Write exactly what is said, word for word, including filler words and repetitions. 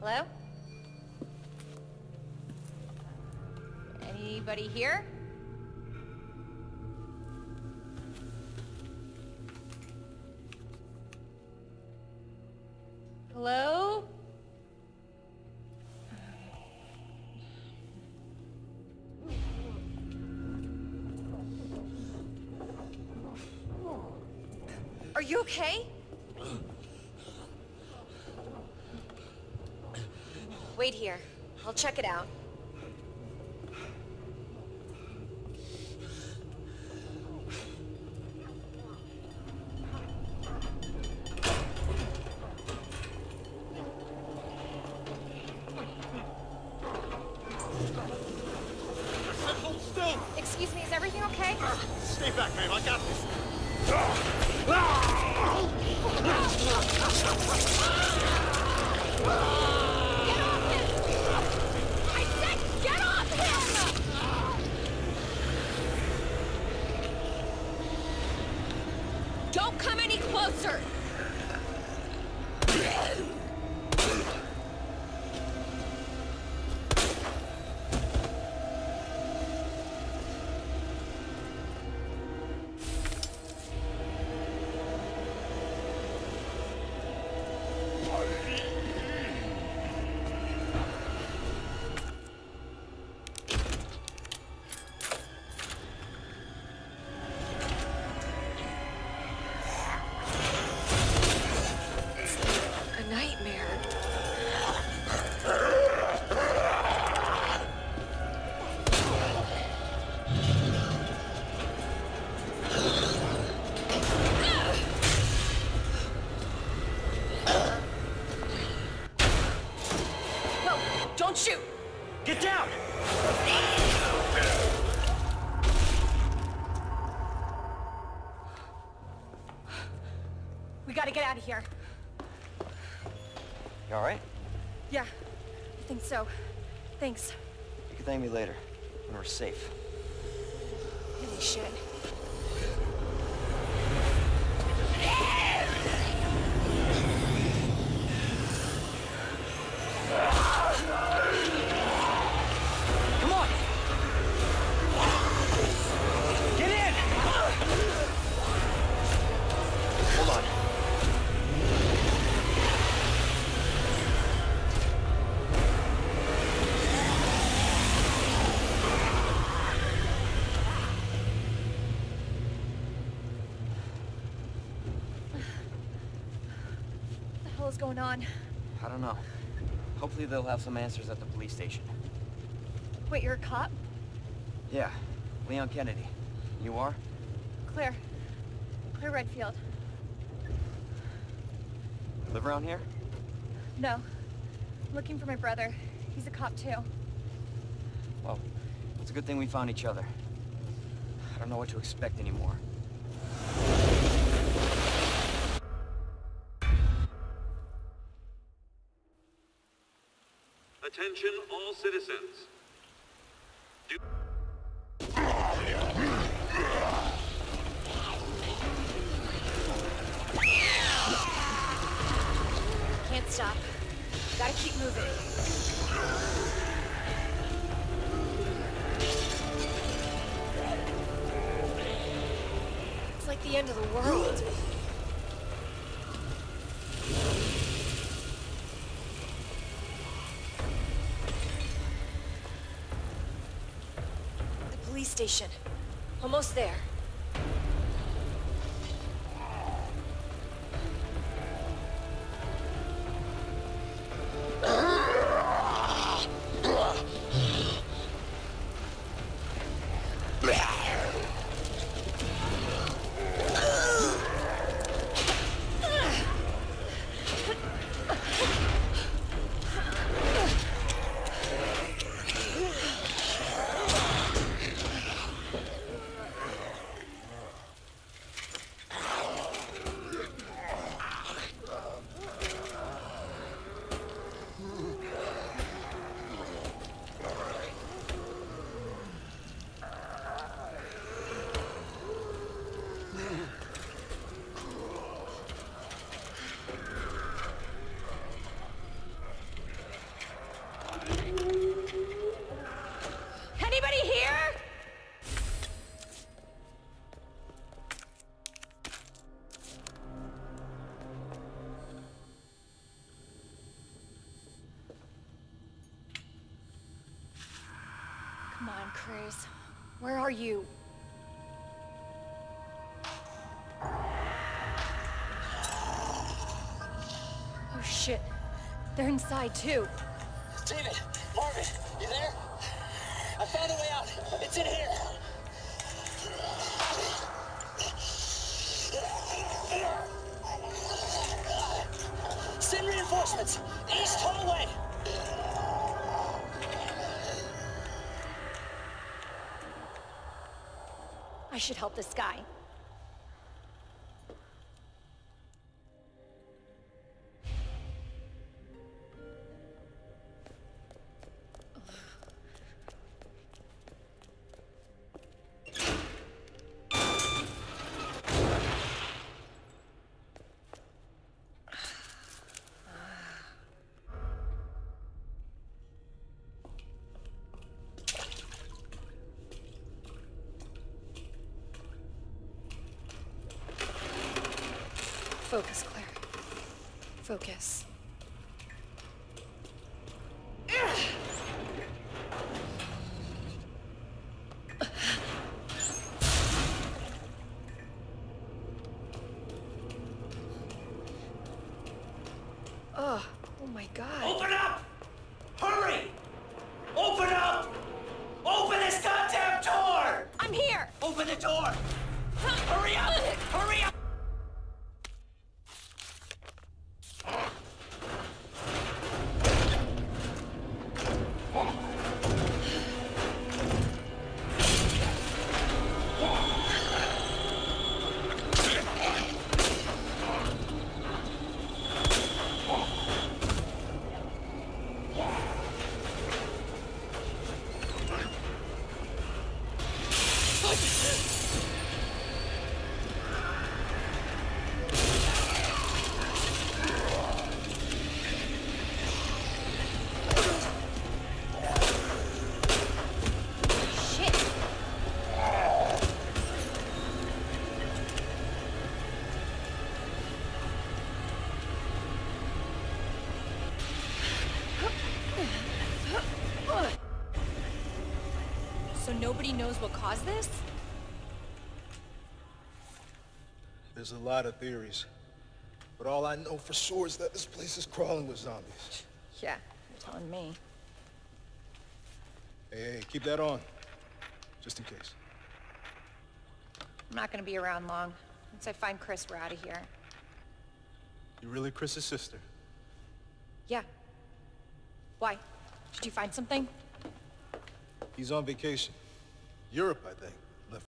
Hello? Anybody here? Hello? Are you okay? Wait here. I'll check it out. Hold still! Excuse me, is everything okay? Uh, stay back, ma'am. I got this. Get off him! I said get off him! Don't come any closer! Don't shoot! Get down! We gotta get out of here. You all right? Yeah, I think so. Thanks. You can thank me later, when we're safe. Holy shit. Come on! Get in! Hold on. What the hell is going on? I don't know. Hopefully they'll have some answers at the police station. Wait, you're a cop? Yeah, Leon Kennedy. You are? Claire. Claire Redfield. Live around here? No. I'm looking for my brother. He's a cop too. Well, it's a good thing we found each other. I don't know what to expect anymore. Attention all citizens. Do Can't stop. Gotta keep moving. It's like the end of the world. The police station. Almost there. Chris, where are you? Oh shit, they're inside too. David, Marvin, you there? I found a way out. It's in here. Send reinforcements. East hallway. I should help this guy. Focus, Claire. Focus. Oh, oh my God. Open up! Hurry! Open up! Open this goddamn door! I'm here! Open the door! Hurry up! Hurry up! So nobody knows what caused this? There's a lot of theories. But all I know for sure is that this place is crawling with zombies. Yeah, you're telling me. Hey, hey, keep that on. Just in case. I'm not gonna be around long. Once I find Chris, we're out of here. You really Chris's sister? Yeah. Why? Did you find something? He's on vacation. Europe, I think.